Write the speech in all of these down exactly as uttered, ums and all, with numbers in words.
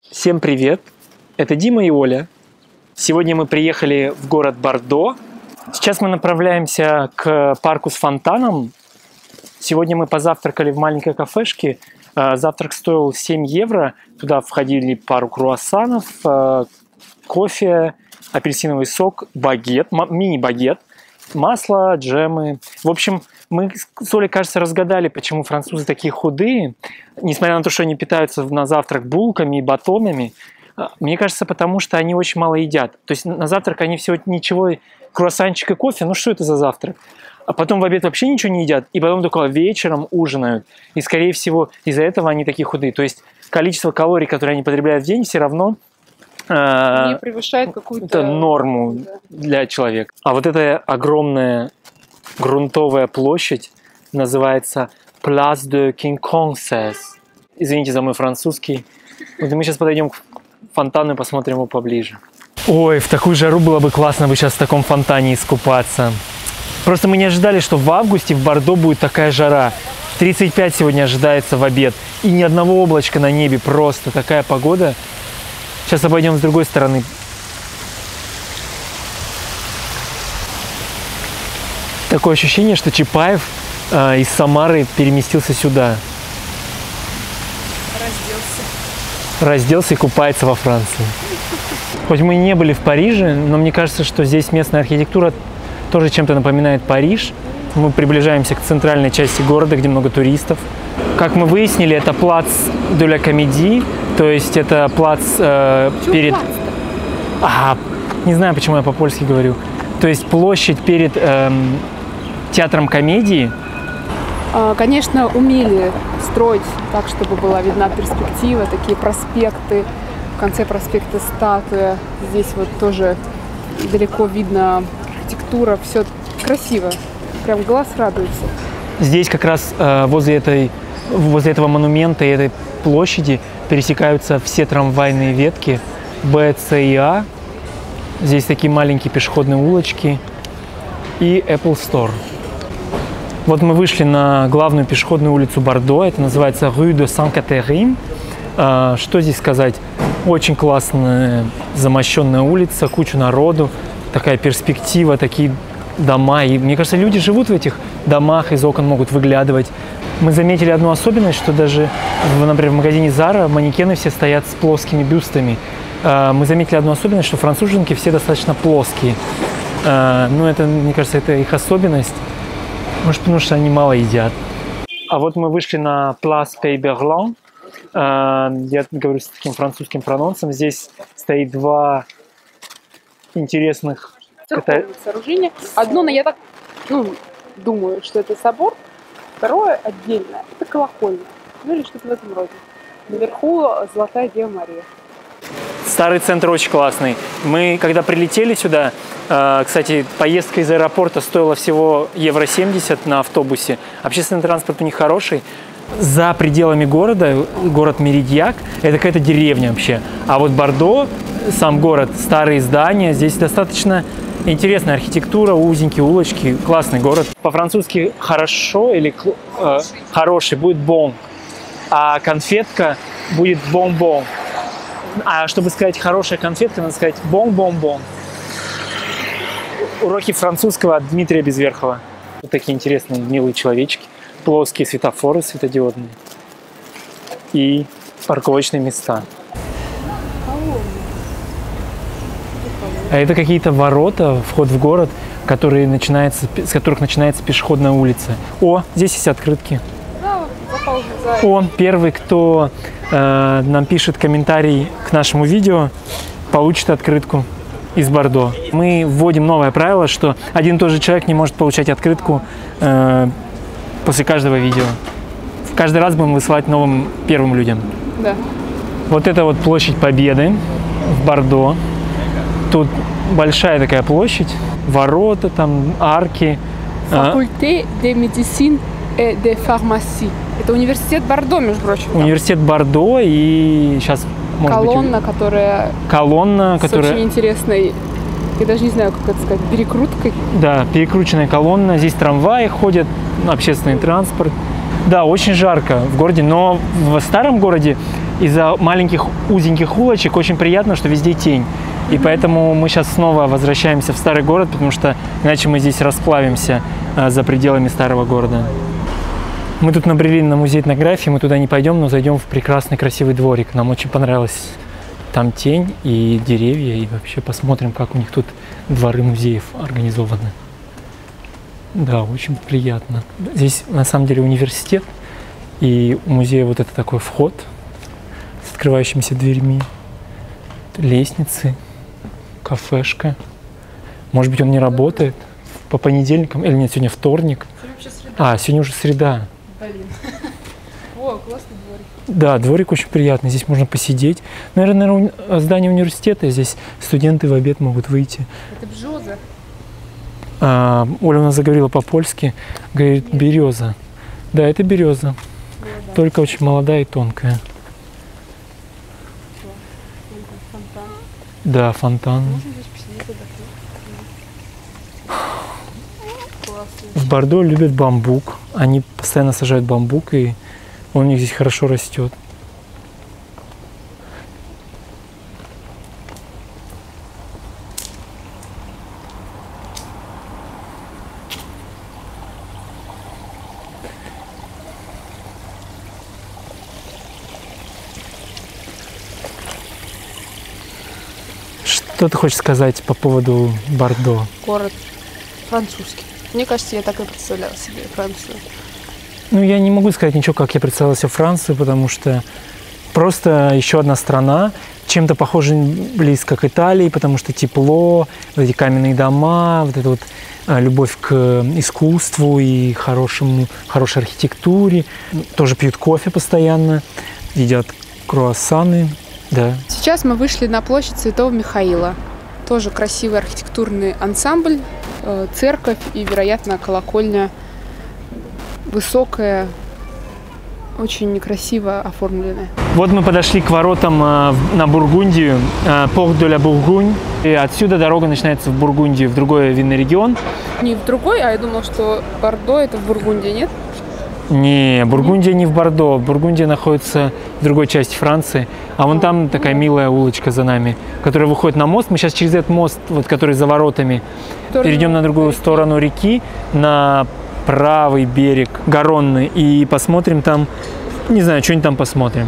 Всем привет! Это Дима и Оля. Сегодня мы приехали в город Бордо. Сейчас мы направляемся к парку с фонтаном. Сегодня мы позавтракали в маленькой кафешке. Завтрак стоил семь евро. Туда входили пару круассанов, кофе, апельсиновый сок, багет, мини-багет, масло, джемы. В общем, мы с Олей, кажется, разгадали, почему французы такие худые, несмотря на то, что они питаются на завтрак булками и батонами. Мне кажется, потому что они очень мало едят. То есть на завтрак они всего ничего, круассанчик и кофе, ну что это за завтрак? А потом в обед вообще ничего не едят, и потом только вечером ужинают. И, скорее всего, из-за этого они такие худые. То есть количество калорий, которые они потребляют в день, все равно э, не превышает какую-то норму да. для человека. А вот эта огромная грунтовая площадь называется Place de Quincampoix. Извините за мой французский. Вот мы сейчас подойдем к фонтану и посмотрим его поближе. Ой, в такую жару было бы классно бы сейчас в таком фонтане искупаться. Просто мы не ожидали, что в августе в Бордо будет такая жара. тридцать пять сегодня ожидается в обед. И ни одного облачка на небе. Просто такая погода. Сейчас обойдем с другой стороны. Такое ощущение, что Чапаев э, из Самары переместился сюда. Разделся. Разделся и купается во Франции. Хоть мы не были в Париже, но мне кажется, что здесь местная архитектура тоже чем-то напоминает Париж. Мы приближаемся к центральной части города, где много туристов. Как мы выяснили, это плац де ла Комедии, то есть это плац э, перед... А, не знаю, почему я по-польски говорю. То есть площадь перед э, театром комедии. Конечно, умели строить так, чтобы была видна перспектива, такие проспекты. В конце проспекта статуя. Здесь вот тоже далеко видно архитектура, все красиво, прям глаз радуется. Здесь как раз э, возле, этой, возле этого монумента и этой площади пересекаются все трамвайные ветки Б, С и А. Здесь такие маленькие пешеходные улочки и Apple Store. Вот мы вышли на главную пешеходную улицу Бордо, это называется Rue de Sainte-Catherine. Э, что здесь сказать? Очень классная замощенная улица, куча народу. Такая перспектива, такие дома. И мне кажется, люди живут в этих домах, из окон могут выглядывать. Мы заметили одну особенность, что даже, например, в магазине Zara манекены все стоят с плоскими бюстами. Мы заметили одну особенность, что француженки все достаточно плоские. Ну, это, мне кажется, это их особенность. Может, потому что они мало едят. А вот мы вышли на Place Pays-Berland. Я говорю с таким французским прононсом. Здесь стоит два интересных церковные сооружения. Одно, я так ну, думаю, что это собор, второе отдельное, это колокольня, ну или что-то в этом роде. Наверху Золотая Дева Мария. Старый центр очень классный. Мы, когда прилетели сюда, кстати, поездка из аэропорта стоила всего евро семьдесят на автобусе. Общественный транспорт у них хороший. За пределами города, город Меридьяк, это какая-то деревня вообще. А вот Бордо, сам город, старые здания, здесь достаточно интересная архитектура, узенькие улочки, классный город. По-французски хорошо или э, хороший будет bon, а конфетка будет бон-бон. А чтобы сказать хорошая конфетка, надо сказать бон-бон-бон. Уроки французского от Дмитрия Безверхова. Вот такие интересные, милые человечки. Плоские светофоры светодиодные и парковочные места. А это какие-то ворота, вход в город, которые начинается, с которых начинается пешеходная улица. О, здесь есть открытки. О, первый, кто э, нам пишет комментарий к нашему видео, получит открытку из Бордо. Мы вводим новое правило, что один и тот же человек не может получать открытку э, после каждого видео. Каждый раз будем высылать новым первым людям. Да. Вот это вот площадь Победы в Бордо. Тут большая такая площадь, ворота, там арки. Faculté de médecine et de pharmacie. Это университет Бордо, между прочим. Там. Университет Бордо и сейчас может колонна, быть, которая колонна, с которая очень интересной, я даже не знаю, как это сказать, перекруткой. Да, перекрученная колонна. Здесь трамваи ходят, общественный транспорт. Да, очень жарко в городе, но в старом городе из-за маленьких узеньких улочек очень приятно, что везде тень. И поэтому мы сейчас снова возвращаемся в старый город, потому что иначе мы здесь расплавимся а, за пределами старого города. Мы тут набрели на музей этнографии, мы туда не пойдем, но зайдем в прекрасный красивый дворик. Нам очень понравилось там тень и деревья, и вообще посмотрим, как у них тут дворы музеев организованы. Да, очень приятно. Здесь на самом деле университет, и у музея вот это такой вход с открывающимися дверьми, лестницы, кафешка. Может быть, он не работает по понедельникам, или нет, сегодня вторник. А, сегодня уже среда. Блин. О, классный дворик. Да, дворик очень приятный, здесь можно посидеть. Наверное, наверное, здание университета, здесь студенты в обед могут выйти. Это бжоза. А, Оля у нас заговорила по-польски, говорит, береза. Да, это береза, Да, да. только очень молодая и тонкая. Фонтан. Да, фонтан. Можно здесь посидеть, отдохнуть. Классно. В Бордо любят бамбук, они постоянно сажают бамбук, и он у них здесь хорошо растет. Что ты хочешь сказать по поводу Бордо? Город французский. Мне кажется, я так и представляла себе Францию. Ну, я не могу сказать ничего, как я представлял себе Францию, потому что просто еще одна страна, чем-то похожа близко к Италии, потому что тепло, вот эти каменные дома, вот эта вот а, любовь к искусству и хорошему, хорошей архитектуре. Тоже пьют кофе постоянно, едят круассаны, да. Сейчас мы вышли на площадь Святого Михаила. Тоже красивый архитектурный ансамбль, э, церковь и, вероятно, колокольня высокая, очень красиво оформленная. Вот мы подошли к воротам э, на Бургундию, э, Порт де ла Бургунь. И отсюда дорога начинается в Бургундию, в другой винный регион. Не в другой, а я думала, что Бордо это в Бургундии, нет? Не, Бургундия не в Бордо. Бургундия находится в другой части Франции. А вон там такая милая улочка за нами, которая выходит на мост. Мы сейчас через этот мост, вот, который за воротами, Который перейдем на другую сторону реки, на правый берег Гаронны, и посмотрим там, не знаю, что-нибудь там посмотрим.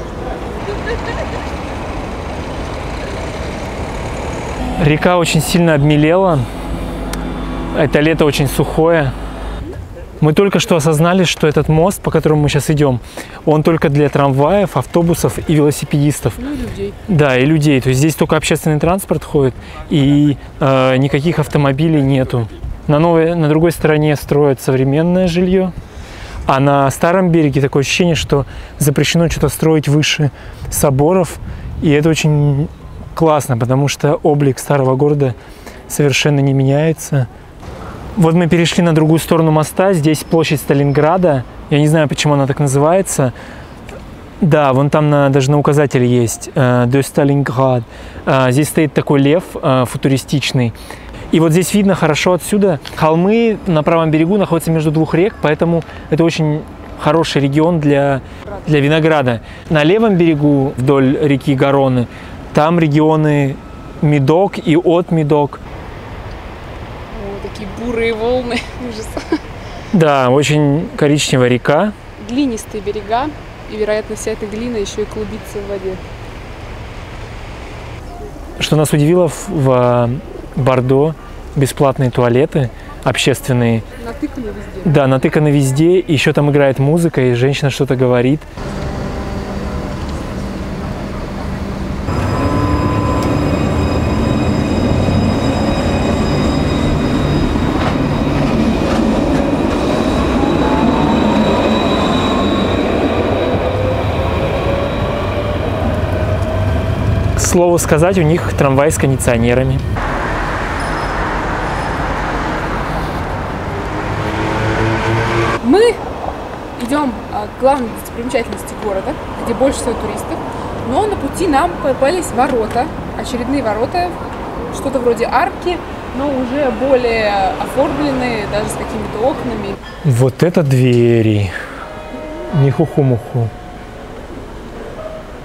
Река очень сильно обмелела. Это лето очень сухое. Мы только что осознали, что этот мост, по которому мы сейчас идем, он только для трамваев, автобусов и велосипедистов. Ну и людей. Да, и людей. То есть здесь только общественный транспорт ходит, и э, никаких автомобилей нету. На, новой, на другой стороне строят современное жилье, а на старом береге такое ощущение, что запрещено что-то строить выше соборов. И это очень классно, потому что облик старого города совершенно не меняется. Вот мы перешли на другую сторону моста, здесь площадь Сталинграда, я не знаю, почему она так называется. Да, вон там на, даже на указателе есть «De Stalingrad». Здесь стоит такой лев футуристичный. И вот здесь видно хорошо отсюда. Холмы на правом берегу находятся между двух рек, поэтому это очень хороший регион для, для винограда. На левом берегу, вдоль реки Гаронны, там регионы Медок и от Медок. Такие бурые волны. Ужас. Да, очень коричневая река. Глинистые берега. И, вероятно, вся эта глина еще и клубится в воде. Что нас удивило в Бордо, бесплатные туалеты общественные. Натыканы везде. Да, натыканы везде. Еще там играет музыка, и женщина что-то говорит. К слову сказать, у них трамвай с кондиционерами. Мы идем к главной достопримечательности города, где больше всего туристов, но на пути нам попались ворота, очередные ворота, что-то вроде арки, но уже более оформленные, даже с какими-то окнами. Вот это двери. Не хуху-муху.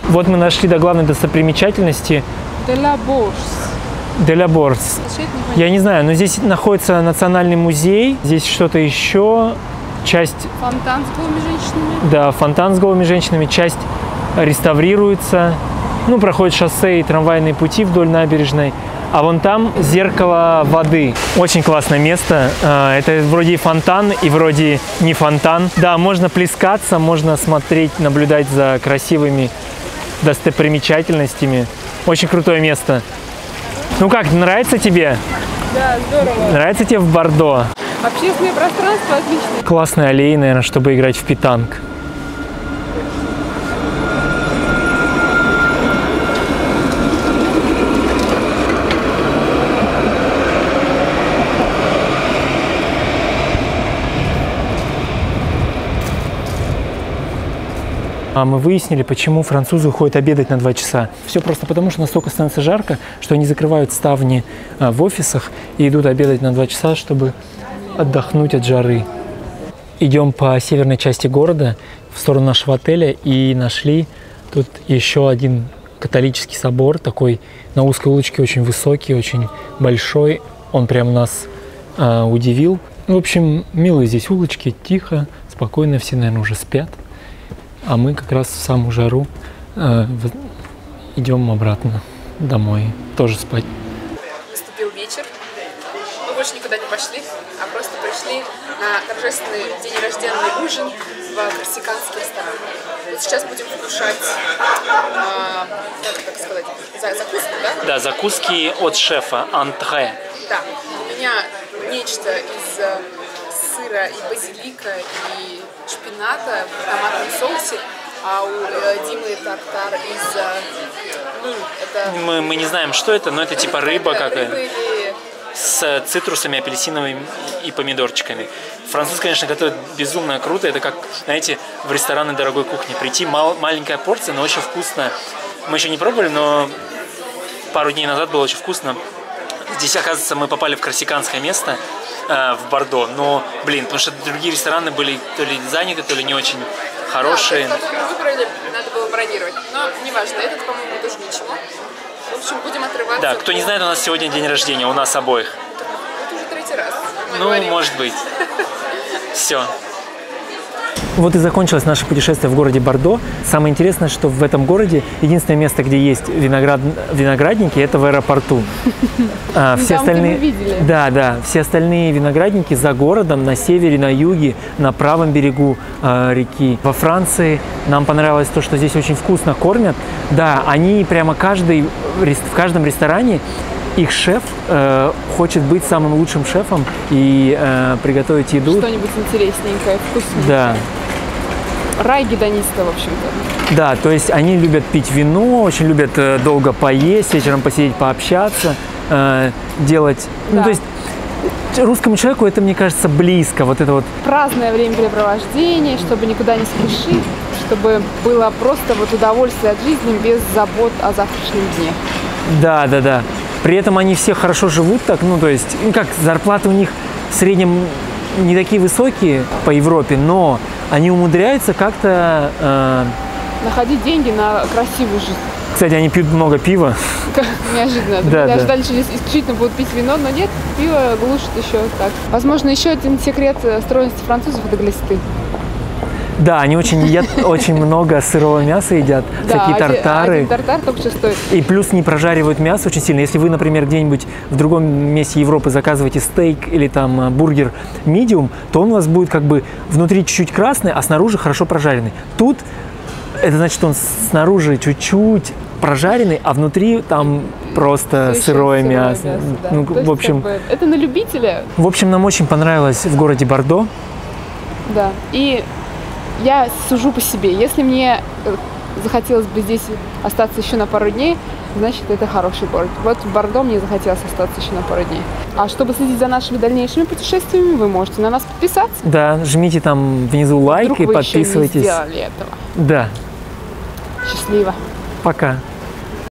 Вот мы нашли до главной достопримечательности. De la Bourse. De la Bourse. Я не знаю, но здесь находится национальный музей, здесь что-то еще, часть... Фонтан с голыми женщинами. Да, фонтан с голыми женщинами, часть реставрируется. Ну, проходит шоссе и трамвайные пути вдоль набережной. А вон там зеркало воды. Очень классное место. Это вроде и фонтан, и вроде не фонтан. Да, можно плескаться, можно смотреть, наблюдать за красивыми достопримечательностями. Очень крутое место. Ну как, нравится тебе? Да, здорово. Нравится тебе в Бордо? Общественное пространство отлично. Классные аллеи, наверное, чтобы играть в питанг. А мы выяснили, почему французы уходят обедать на два часа. Все просто потому, что настолько становится жарко, что они закрывают ставни в офисах и идут обедать на два часа, чтобы отдохнуть от жары. Идем по северной части города в сторону нашего отеля и нашли тут еще один католический собор, такой на узкой улочке, очень высокий, очень большой. Он прям нас а, удивил. В общем, милые здесь улочки, тихо, спокойно, все, наверное, уже спят. А мы как раз в самую жару э, идем обратно домой, тоже спать. Наступил вечер. Мы больше никуда не пошли, а просто пришли на торжественный день рожденный ужин в корсиканский ресторан. Вот сейчас будем вкушать, э, как так сказать, закуски, да? Да, закуски от шефа, антре. Да, у меня нечто из сыра и базилика и шпината в томатном соусе, а у э, Димы тартар из... Э, ну, это... Мы, мы не знаем, что это, но это типа рыба какая-то. Или... С цитрусами, апельсиновыми и помидорчиками. Француз, конечно, готовит безумно круто. Это как, знаете, в рестораны дорогой кухни. Прийти, мал, маленькая порция, но очень вкусно. Мы еще не пробовали, но пару дней назад было очень вкусно. Здесь, оказывается, мы попали в корсиканское место, э, в Бордо. Но, блин, потому что другие рестораны были то ли заняты, то ли не очень хорошие. Да, который мы выбрали, надо было бронировать. Но неважно, этот, по-моему, тоже ничего. В общем, будем отрываться. Да, кто не знает, у нас сегодня день рождения, у нас обоих. Это уже третий раз. Ну, говорим. Может быть. Все. Вот и закончилось наше путешествие в городе Бордо. Самое интересное, что в этом городе единственное место, где есть виноград... виноградники, это в аэропорту. А, все Там, остальные... где мы видели. Да, да. Все остальные виноградники за городом, на севере, на юге, на правом берегу э, реки. Во Франции нам понравилось то, что здесь очень вкусно кормят. Да, они прямо каждый в каждом ресторане. Их шеф э, хочет быть самым лучшим шефом и э, приготовить еду. Что-нибудь интересненькое, вкусненькое. Да. Рай гедониста, в общем-то. Да, то есть они любят пить вино, очень любят э, долго поесть, вечером посидеть, пообщаться, э, делать... Да. Ну, то есть русскому человеку это, мне кажется, близко. Вот это вот... Праздное времяпрепровождение, чтобы никуда не спешить, чтобы было просто вот удовольствие от жизни без забот о завтрашнем дне. Да, да, да. При этом они все хорошо живут так, ну, то есть, ну, как, зарплаты у них в среднем не такие высокие по Европе, но они умудряются как-то... Э... находить деньги на красивую жизнь. Кстати, они пьют много пива. Неожиданно. Да, Даже да. дальше исключительно будут пить вино, но нет, пиво глушит еще так. Возможно, еще один секрет стройности французов – это глисты. Да, они очень едят, очень много сырого мяса едят, всякие тартары. Один тартар только что стоит. И плюс не прожаривают мясо очень сильно. Если вы, например, где-нибудь в другом месте Европы заказываете стейк или там бургер medium, то он у вас будет как бы внутри чуть-чуть красный, а снаружи хорошо прожаренный. Тут это значит, что он снаружи чуть-чуть прожаренный, а внутри там просто сырое, сырое мясо. мясо да. Ну, то есть, в общем, как бы, это на любителя. В общем, нам очень понравилось в городе Бордо. Да. И я сужу по себе. Если мне захотелось бы здесь остаться еще на пару дней, значит, это хороший город. Вот в Бордо мне захотелось остаться еще на пару дней. А чтобы следить за нашими дальнейшими путешествиями, вы можете на нас подписаться. Да, жмите там внизу лайк Вдруг и вы подписывайтесь. еще не сделали этого. Да. Счастливо. Пока.